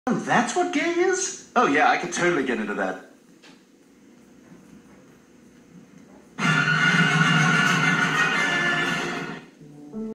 That's what gay is? Oh yeah, I could totally get into that.